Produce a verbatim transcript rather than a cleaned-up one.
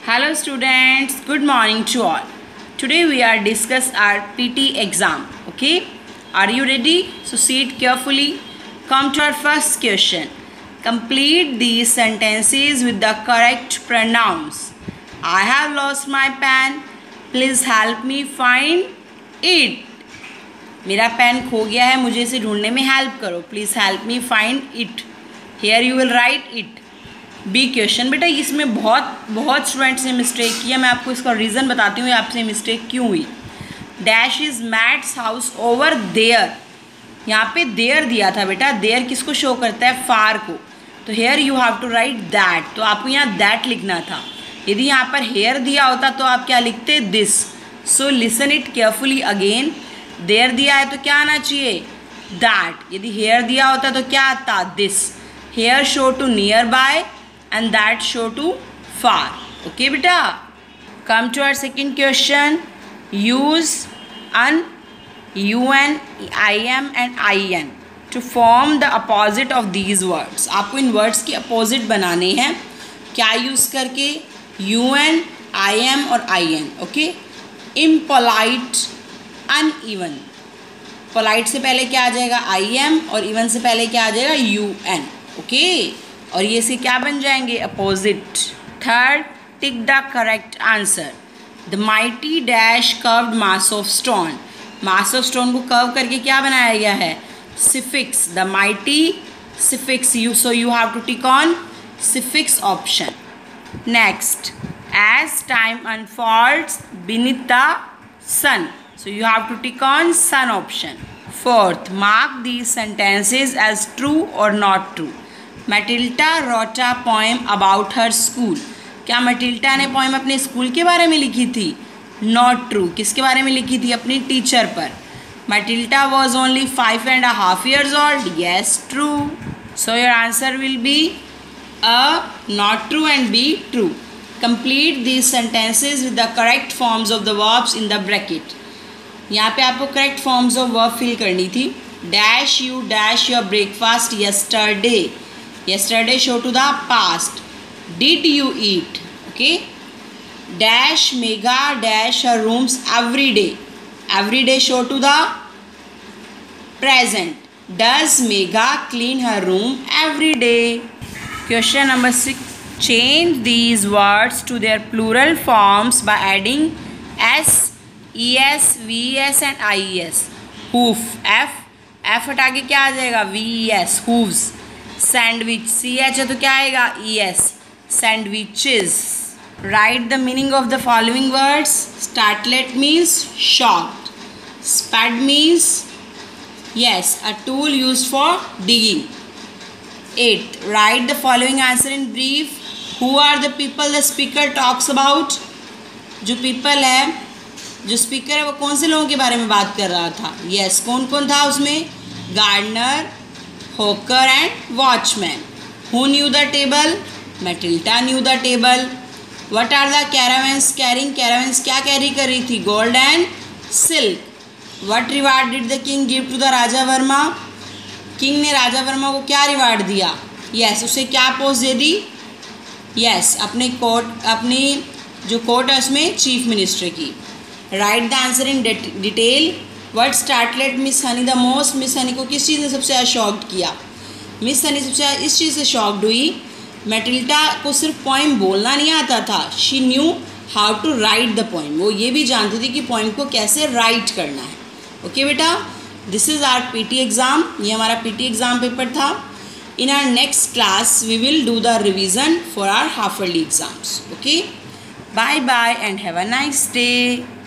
Hello students, good morning to all. Today we are discuss our P T exam. Okay, are you ready? So sit carefully. Come to our first question. Complete these sentences with the correct pronouns. I have lost my pen. Please help me find it. मेरा pen खो गया है, मुझे इसे ढूंढने में help करो. Please help me find it. Here you will write it. B question. बेटा इसमें बहुत बहुत स्टूडेंट्स ने मिस्टेक किया. मैं आपको इसका रीज़न बताती हूँ आपसे मिस्टेक क्यों हुई. Dash is Matt's house over there. यहाँ पे देयर दिया था बेटा. देयर किसको शो करता है? फार को. तो here you have to write that. तो आपको यहाँ दैट लिखना था. यदि यहाँ पर हेयर दिया होता तो आप क्या लिखते? This. So listen it carefully again. There दिया है तो क्या आना चाहिए? दैट. यदि हेयर दिया होता तो क्या आता? This. Here show to nearby and that show to far. Okay beta. Come to our second question. Use un, un, im and in to form the opposite of these words. आपको इन words की opposite बनाने हैं. क्या use करके? un, im और in. Okay. Impolite, uneven. Polite से पहले क्या आ जाएगा? im और even से पहले क्या आ जाएगा? un. Okay. और ये से क्या बन जाएंगे? Opposite. Third, tick the correct answer. The mighty dash curved mass of stone. Mass of stone को कर्व करके क्या बनाया गया है? Sphinx. The mighty Sphinx. You so you have to tick on Sphinx option. Next, as time unfolds beneath the sun. So you have to tick on sun option. Fourth, mark these sentences as true और not true. Matilda wrote a poem about her school. क्या Matilda ने poem अपने school के बारे में लिखी थी? Not true. किसके बारे में लिखी थी? अपनी टीचर पर. Matilda was only five and half years old. Yes, true. So your answer will be A not true and B true. Complete these sentences with the correct forms of the verbs in the bracket. यहाँ पे आपको correct forms of verb fill करनी थी. Dash you dash your breakfast yesterday. Yesterday show to the past. Did you eat? Okay. Dash Megha dash her rooms every day. Every day show to the present. Does Megha clean her room every day? Question number six. Change these words to their plural forms by adding s, es, ves and ies. Hoof. F. F हटा के क्या आ जाएगा? ves. Hooves. Sandwich. C H है तो क्या आएगा? E S. Sandwiches. Write the meaning of the following words. Startled means shocked. Spade means yes a tool use for digging. Eight, write the following answer in brief. Who are the people the speaker talks about. जो people है, जो speaker है वो कौन से लोगों के बारे में बात कर रहा था? यस, कौन कौन था उसमें? Gardener, hawker and watchman. Who knew the table? Matilda knew the table. What are the caravans carrying? Caravans क्या कैरी कर रही थी? Gold and silk. What reward did the king give to the Raja Verma? King ने राजा वर्मा को क्या reward दिया? Yes, उसे क्या पोस्ट दे दी? Yes, अपने कोर्ट, अपनी जो कोर्ट है उसमें चीफ मिनिस्टर की. Write the answer in detail. Word startled Miss Honey the most. Miss Honey को किस चीज़ ने सबसे ज़्यादा शॉक्ड किया? मिस हनी सबसे ज़्यादा इस चीज़ से शॉक्ड हुई. मैटिल्डा को सिर्फ पोइम बोलना नहीं आता था. She knew how to write the poem. वो ये भी जानती थी कि पोइम को कैसे राइट करना है. ओके बेटा, this is our PT exam. ये हमारा पीटी एग्ज़ाम पेपर था. In our next class we will do the revision for our half yearly exams. Okay, bye bye and have a nice day.